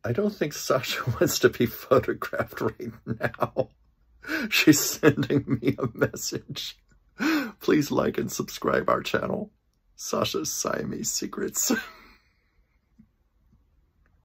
I don't think Sasha wants to be photographed right now. She's sending me a message. Please like and subscribe our channel. Sasha's Siamese Secrets.